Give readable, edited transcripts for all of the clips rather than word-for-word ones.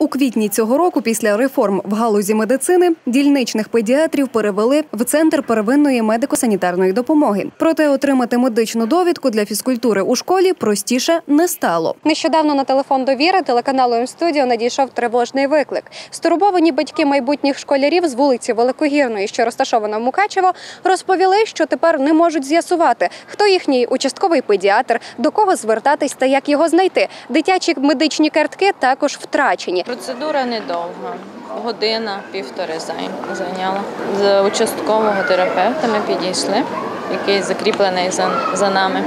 У квітні цього року після реформ в галузі медицини дільничних педіатрів перевели в Центр первинної медико-санітарної допомоги. Проте отримати медичну довідку для фізкультури у школі простіше не стало. Нещодавно на телефон «Довіра» телеканалу М-студіо надійшов тривожний виклик. Стурбовані батьки майбутніх школярів з вулиці Великогірної, що розташована в Мукачево, розповіли, що тепер не можуть з'ясувати, хто їхній участковий педіатр, до кого звертатись та як його знайти. Дитячі медичні картки також втрачені. Процедура недовга. Година-півтори зайняла. З участкового терапевта ми підійшли, який закріплений за нами.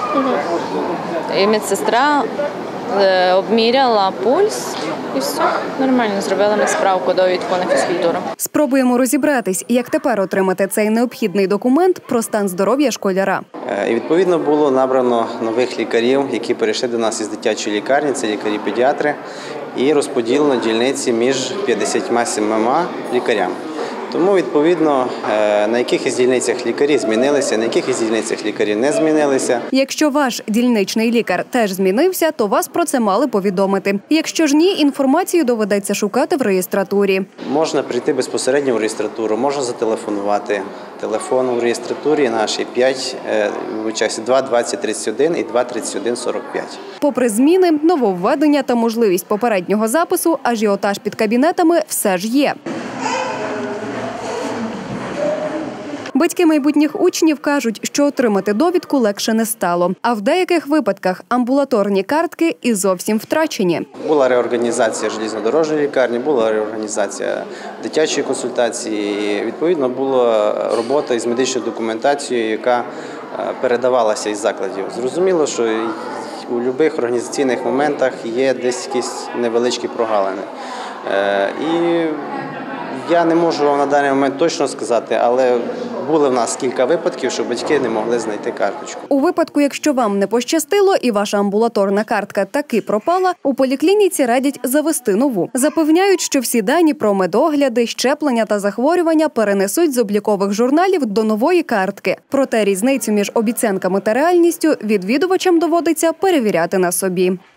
І медсестра обміряла пульс і все, нормально, зробили ми справку, довідку на фізкультуру. Спробуємо розібратись, як тепер отримати цей необхідний документ про стан здоров'я школяра. І відповідно було набрано нових лікарів, які перейшли до нас із дитячої лікарні, це лікарі-педіатри, і розподілено дільниці між 57 лікарями. Тому, відповідно, на якихось дільницях лікарі змінилися, на якихось дільницях лікарі не змінилися. Якщо ваш дільничний лікар теж змінився, то вас про це мали повідомити. Якщо ж ні, інформацію доведеться шукати в реєстратурі. Можна прийти безпосередньо в реєстратуру, можна зателефонувати. Телефон у реєстратурі наші 2 20 31 і 2 31 45. Попри зміни, нововведення та можливість попереднього запису, ажіотаж під кабінетами все ж є. Батьки майбутніх учнів кажуть, що отримати довідку легше не стало. А в деяких випадках амбулаторні картки і зовсім втрачені. Була реорганізація железнодорожньої лікарні, була реорганізація дитячої консультації. Відповідно, була робота із медичною документацією, яка передавалася із закладів. Зрозуміло, що у будь-яких організаційних моментах є десь якісь невеличкі прогалини. І я не можу вам на даний момент точно сказати, але були в нас кілька випадків, що батьки не могли знайти карточку. У випадку, якщо вам не пощастило і ваша амбулаторна картка таки пропала, у поліклініці радять завести нову. Запевняють, що всі дані про медогляди, щеплення та захворювання перенесуть з облікових журналів до нової картки. Проте різницю між обіцянками та реальністю відвідувачам доводиться перевіряти на собі.